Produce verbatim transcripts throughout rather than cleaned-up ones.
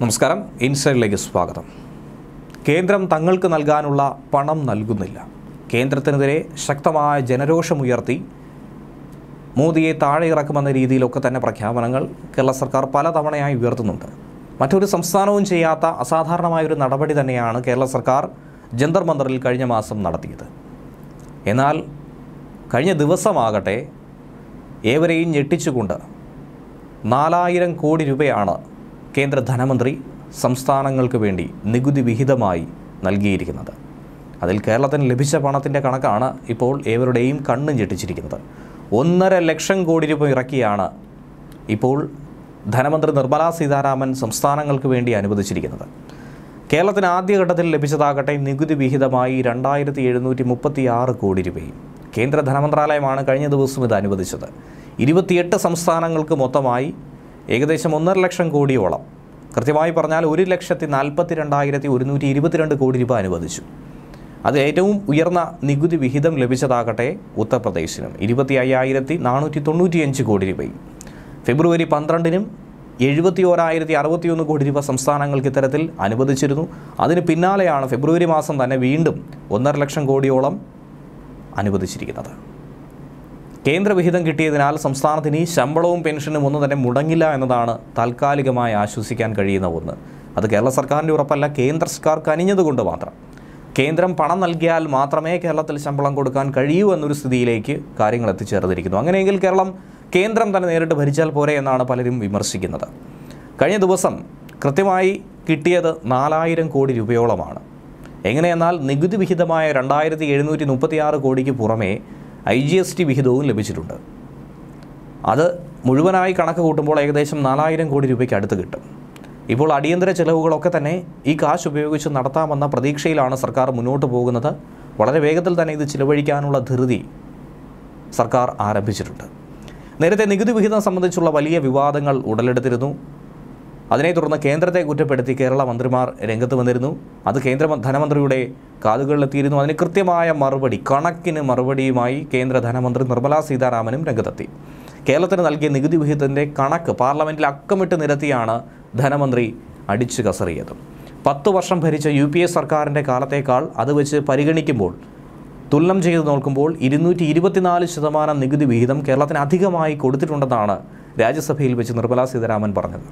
നമസ്കാരം. ഇൻസൈഡിലേക്ക് സ്വാഗതം. കേന്ദ്രം തങ്ങൾക്ക് നൽകാനുള്ള പണം നൽകുന്നില്ല. കേന്ദ്രത്തിനെതിരെ ശക്തമായ ജനരോഷമുയർത്തി മോദിയെ താഴെ ഇറക്കുമെന്ന രീതിയിലൊക്കെ തന്നെ പ്രഖ്യാപനങ്ങൾ കേരള സർക്കാർ പലതവണയായി ഉയർത്തുന്നുണ്ട്. മറ്റൊരു സംസ്ഥാനവും ചെയ്യാത്ത അസാധാരണമായൊരു നടപടി തന്നെയാണ് കേരള സർക്കാർ ജന്തർ മന്ദറിൽ കഴിഞ്ഞ മാസം നടത്തിയത്. എന്നാൽ കഴിഞ്ഞ ദിവസമാകട്ടെ ഏവരെയും ഞെട്ടിച്ചുകൊണ്ട് നാലായിരം കോടി രൂപയാണ് കേന്ദ്ര ധനമന്ത്രി സംസ്ഥാനങ്ങൾക്ക് വേണ്ടി നികുതി വിഹിതമായി നൽകിയിരിക്കുന്നത്. അതിൽ കേരളത്തിന് ലഭിച്ച പണത്തിൻ്റെ കണക്കാണ് ഇപ്പോൾ ഏവരുടെയും കണ്ണും ഞെട്ടിച്ചിരിക്കുന്നത്. ഒന്നര ലക്ഷം കോടി രൂപ ഇറക്കിയാണ് ഇപ്പോൾ ധനമന്ത്രി നിർമ്മലാ സീതാരാമൻ സംസ്ഥാനങ്ങൾക്ക് വേണ്ടി അനുവദിച്ചിരിക്കുന്നത്. കേരളത്തിന് ആദ്യഘട്ടത്തിൽ ലഭിച്ചതാകട്ടെ നികുതി വിഹിതമായി രണ്ടായിരത്തി എഴുന്നൂറ്റി മുപ്പത്തി ആറ് കോടി രൂപയും. കേന്ദ്ര ധനമന്ത്രാലയമാണ് കഴിഞ്ഞ ദിവസം ഇത് അനുവദിച്ചത്. ഇരുപത്തിയെട്ട് സംസ്ഥാനങ്ങൾക്ക് മൊത്തമായി ഏകദേശം ഒന്നര ലക്ഷം കോടിയോളം, കൃത്യമായി പറഞ്ഞാൽ ഒരു ലക്ഷത്തി നാൽപ്പത്തി രണ്ടായിരത്തി ഒരുന്നൂറ്റി ഇരുപത്തിരണ്ട് കോടി രൂപ അനുവദിച്ചു. അത് ഏറ്റവും ഉയർന്ന നികുതി വിഹിതം ലഭിച്ചതാകട്ടെ ഉത്തർപ്രദേശിനും ഇരുപത്തി അയ്യായിരത്തി നാനൂറ്റി തൊണ്ണൂറ്റിയഞ്ച് കോടി രൂപയും. ഫെബ്രുവരി പന്ത്രണ്ടിനും എഴുപത്തി ഓരായിരത്തി അറുപത്തിയൊന്ന് കോടി രൂപ സംസ്ഥാനങ്ങൾക്ക് ഇത്തരത്തിൽ അനുവദിച്ചിരുന്നു. അതിന് പിന്നാലെയാണ് ഫെബ്രുവരി മാസം തന്നെ വീണ്ടും ഒന്നര ലക്ഷം കോടിയോളം അനുവദിച്ചിരിക്കുന്നത്. കേന്ദ്രവിഹിതം കിട്ടിയതിനാൽ സംസ്ഥാനത്തിന് ഈ ശമ്പളവും പെൻഷനും ഒന്നും തന്നെ മുടങ്ങില്ല എന്നതാണ് താൽക്കാലികമായി ആശ്വസിക്കാൻ കഴിയുന്ന ഒന്ന്. അത് കേരള സർക്കാരിൻ്റെ ഉറപ്പല്ല, കേന്ദ്ര സർക്കാർ കനിഞ്ഞതുകൊണ്ട് മാത്രം. കേന്ദ്രം പണം നൽകിയാൽ മാത്രമേ കേരളത്തിൽ ശമ്പളം കൊടുക്കാൻ കഴിയൂ എന്നൊരു സ്ഥിതിയിലേക്ക് കാര്യങ്ങൾ എത്തിച്ചേർന്നിരിക്കുന്നു. അങ്ങനെയെങ്കിൽ കേരളം കേന്ദ്രം തന്നെ നേരിട്ട് ഭരിച്ചാൽ പോരെ എന്നാണ് പലരും വിമർശിക്കുന്നത്. കഴിഞ്ഞ ദിവസം കൃത്യമായി കിട്ടിയത് നാലായിരം കോടി രൂപയോളമാണ്. എങ്ങനെയെന്നാൽ നികുതി വിഹിതമായ രണ്ടായിരത്തി എഴുന്നൂറ്റി മുപ്പത്തി ആറ് കോടിക്ക് പുറമേ ഐ ജി എസ് ടി വിഹിതവും ലഭിച്ചിട്ടുണ്ട്. അത് മുഴുവനായി കണക്ക് കൂട്ടുമ്പോൾ ഏകദേശം നാലായിരം കോടി രൂപയ്ക്ക് അടുത്ത് കിട്ടും. ഇപ്പോൾ അടിയന്തര ചെലവുകളൊക്കെ തന്നെ ഈ കാശ് ഉപയോഗിച്ച് നടത്താമെന്ന പ്രതീക്ഷയിലാണ് സർക്കാർ മുന്നോട്ട് പോകുന്നത്. വളരെ വേഗത്തിൽ തന്നെ ഇത് ചിലവഴിക്കാനുള്ള ധൃതി സർക്കാർ ആരംഭിച്ചിട്ടുണ്ട്. നേരത്തെ നികുതി വിഹിതം സംബന്ധിച്ചുള്ള വലിയ വിവാദങ്ങൾ ഉടലെടുത്തിരുന്നു. അതിനെ തുടർന്ന് കേന്ദ്രത്തെ കുറ്റപ്പെടുത്തി കേരള മന്ത്രിമാർ രംഗത്ത് വന്നിരുന്നു. അത് കേന്ദ്ര ധനമന്ത്രിയുടെ കാതുകളിലെത്തിയിരുന്നു. അതിന് കൃത്യമായ മറുപടി, കണക്കിന് മറുപടിയുമായി കേന്ദ്ര ധനമന്ത്രി നിർമ്മലാ സീതാരാമനും രംഗത്തെത്തി. കേരളത്തിന് നൽകിയ നികുതി വിഹിതത്തിൻ്റെ കണക്ക് പാർലമെൻറ്റിൽ അക്കമിട്ട് നിരത്തിയാണ് ധനമന്ത്രി അടിച്ചു കസറിയത്. പത്ത് വർഷം ഭരിച്ച യു പി എ സർക്കാരിൻ്റെ കാലത്തേക്കാൾ അത് വെച്ച് പരിഗണിക്കുമ്പോൾ, തുലനം ചെയ്ത് നോക്കുമ്പോൾ ഇരുന്നൂറ്റി ഇരുപത്തിനാല് ശതമാനം നികുതി വിഹിതം കേരളത്തിന് അധികമായി കൊടുത്തിട്ടുണ്ടെന്നാണ് രാജ്യസഭയിൽ വെച്ച് നിർമ്മലാ സീതാരാമൻ പറഞ്ഞത്.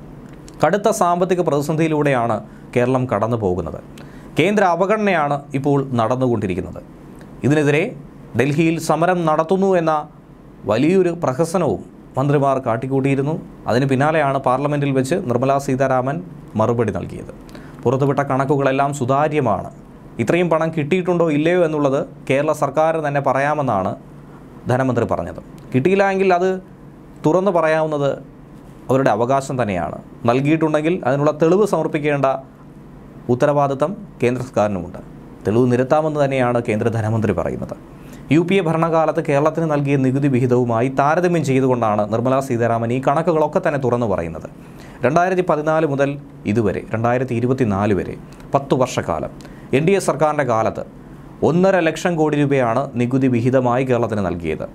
കടുത്ത സാമ്പത്തിക പ്രതിസന്ധിയിലൂടെയാണ് കേരളം കടന്നു പോകുന്നത്. കേന്ദ്ര അവഗണനയാണ് ഇപ്പോൾ നടന്നുകൊണ്ടിരിക്കുന്നത്. ഇതിനെതിരെ ഡൽഹിയിൽ സമരം നടത്തുന്നു എന്ന വലിയൊരു പ്രഹസനവും മന്ത്രിമാർ കാട്ടിക്കൂട്ടിയിരുന്നു. അതിന് പിന്നാലെയാണ് പാർലമെൻറ്റിൽ വെച്ച് നിർമ്മലാ സീതാരാമൻ മറുപടി നൽകിയത്. പുറത്തുവിട്ട കണക്കുകളെല്ലാം സുതാര്യമാണ്. ഇത്രയും പണം കിട്ടിയിട്ടുണ്ടോ ഇല്ലയോ എന്നുള്ളത് കേരള സർക്കാരിന് തന്നെ പറയാമെന്നാണ് ധനമന്ത്രി പറഞ്ഞത്. കിട്ടിയില്ല എങ്കിൽ അത് തുറന്നു പറയാവുന്നത് അവരുടെ അവകാശം തന്നെയാണ്. നൽകിയിട്ടുണ്ടെങ്കിൽ അതിനുള്ള തെളിവ് സമർപ്പിക്കേണ്ട ഉത്തരവാദിത്തം കേന്ദ്ര സർക്കാരിനുമുണ്ട്. തെളിവ് നിരത്താമെന്ന് തന്നെയാണ് കേന്ദ്ര ധനമന്ത്രി പറയുന്നത്. യു പി എ ഭരണകാലത്ത് കേരളത്തിന് നൽകിയ നികുതി വിഹിതവുമായി താരതമ്യം ചെയ്തുകൊണ്ടാണ് നിർമ്മലാ സീതാരാമൻ ഈ കണക്കുകളൊക്കെ തന്നെ തുറന്നു പറയുന്നത്. രണ്ടായിരത്തി പതിനാല് മുതൽ ഇതുവരെ രണ്ടായിരത്തി ഇരുപത്തി നാല് വരെ പത്തു വർഷക്കാലം എൻ ഡി എ സർക്കാരിൻ്റെ കാലത്ത് ഒന്നര ലക്ഷം കോടി രൂപയാണ് നികുതി വിഹിതമായി കേരളത്തിന് നൽകിയത്.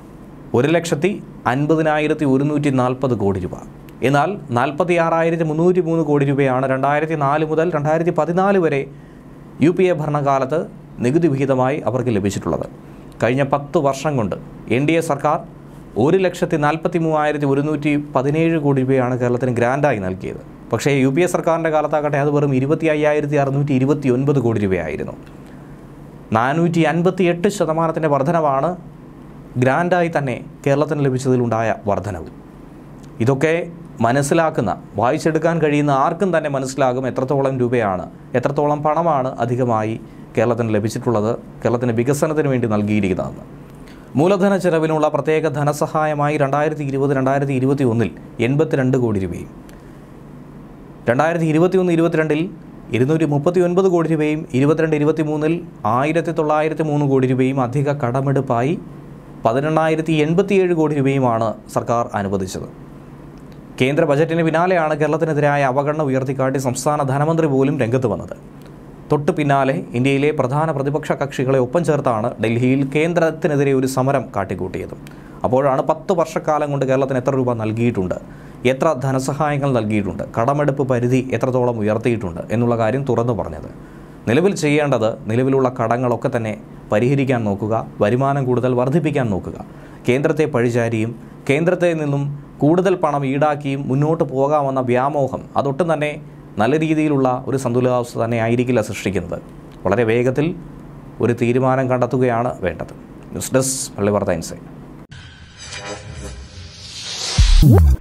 ഒരു ലക്ഷത്തി അൻപതിനായിരത്തി ഒരുന്നൂറ്റി നാൽപ്പത് കോടി രൂപ. എന്നാൽ നാൽപ്പത്തി ആറായിരത്തി മുന്നൂറ്റി മൂന്ന് കോടി രൂപയാണ് രണ്ടായിരത്തി നാല് മുതൽ രണ്ടായിരത്തി പതിനാല് വരെ യു പി എ ഭരണകാലത്ത് നികുതി വിഹിതമായി അവർക്ക് ലഭിച്ചിട്ടുള്ളത്. കഴിഞ്ഞ പത്ത് വർഷം കൊണ്ട് എൻ ഡി എ സർക്കാർ ഒരു ലക്ഷത്തി നാൽപ്പത്തി മൂവായിരത്തി ഒരുന്നൂറ്റി പതിനേഴ് കോടി രൂപയാണ് കേരളത്തിന് ഗ്രാൻഡായി നൽകിയത്. പക്ഷേ യു പി എ സർക്കാരിൻ്റെ കാലത്താകട്ടെ അത് വെറും ഇരുപത്തി അയ്യായിരത്തി അറുന്നൂറ്റി ഇരുപത്തി ഒൻപത് കോടി രൂപയായിരുന്നു. നാനൂറ്റി അൻപത്തി എട്ട് ശതമാനത്തിൻ്റെ വർധനവാണ് ഗ്രാൻഡായി തന്നെ കേരളത്തിന് ലഭിച്ചതിലുണ്ടായ വർധനവ്. ഇതൊക്കെ മനസ്സിലാക്കുന്ന, വായിച്ചെടുക്കാൻ കഴിയുന്ന ആർക്കും തന്നെ മനസ്സിലാകും എത്രത്തോളം രൂപയാണ്, എത്രത്തോളം പണമാണ് അധികമായി കേരളത്തിന് ലഭിച്ചിട്ടുള്ളത്, കേരളത്തിൻ്റെ വികസനത്തിന് വേണ്ടി നൽകിയിരിക്കുന്നതെന്ന്. മൂലധന ചെലവിനുള്ള പ്രത്യേക ധനസഹായമായി രണ്ടായിരത്തി ഇരുപത് രണ്ടായിരത്തി ഇരുപത്തി ഒന്നിൽ എൺപത്തിരണ്ട് കോടി രൂപയും, രണ്ടായിരത്തി ഇരുപത്തി ഒന്ന് ഇരുപത്തിരണ്ടിൽ ഇരുന്നൂറ്റി മുപ്പത്തി ഒൻപത് കോടി രൂപയും, ഇരുപത്തിരണ്ട് ഇരുപത്തി മൂന്നിൽ ആയിരത്തി തൊള്ളായിരത്തി മൂന്ന് കോടി രൂപയും അധിക കടമെടുപ്പായി പതിനെണ്ണായിരത്തി എൺപത്തിയേഴ് കോടി രൂപയുമാണ് സർക്കാർ അനുവദിച്ചത്. കേന്ദ്ര ബജറ്റിന് പിന്നാലെയാണ് കേരളത്തിനെതിരായ അവഗണന ഉയർത്തിക്കാട്ടി സംസ്ഥാന ധനമന്ത്രി പോലും രംഗത്ത് വന്നത്. തൊട്ടു പിന്നാലെ ഇന്ത്യയിലെ പ്രധാന പ്രതിപക്ഷ കക്ഷികളെ ഒപ്പം ചേർത്താണ് ഡൽഹിയിൽ കേന്ദ്രത്തിനെതിരെ ഒരു സമരം കാട്ടിക്കൂട്ടിയത്. അപ്പോഴാണ് പത്ത് വർഷക്കാലം കൊണ്ട് കേരളത്തിന് എത്ര രൂപ നൽകിയിട്ടുണ്ട്, എത്ര ധനസഹായങ്ങൾ നൽകിയിട്ടുണ്ട്, കടമെടുപ്പ് പരിധി എത്രത്തോളം ഉയർത്തിയിട്ടുണ്ട് എന്നുള്ള കാര്യം തുറന്നു പറഞ്ഞത്. നിലവിൽ ചെയ്യേണ്ടത് നിലവിലുള്ള കടങ്ങളൊക്കെ തന്നെ പരിഹരിക്കാൻ നോക്കുക, വരുമാനം കൂടുതൽ വർദ്ധിപ്പിക്കാൻ നോക്കുക. കേന്ദ്രത്തെ പഴിചാരിയും കേന്ദ്രത്തിൽ നിന്നും കൂടുതൽ പണം ഈടാക്കിയും മുന്നോട്ട് പോകാമെന്ന വ്യാമോഹം അതൊട്ടും തന്നെ നല്ല രീതിയിലുള്ള ഒരു സന്തുലിതാവസ്ഥ തന്നെ ആയിരിക്കില്ല സൃഷ്ടിക്കുന്നത്. വളരെ വേഗത്തിൽ ഒരു തീരുമാനം കണ്ടെത്തുകയാണ് വേണ്ടത്. News desk Pallivartha inside.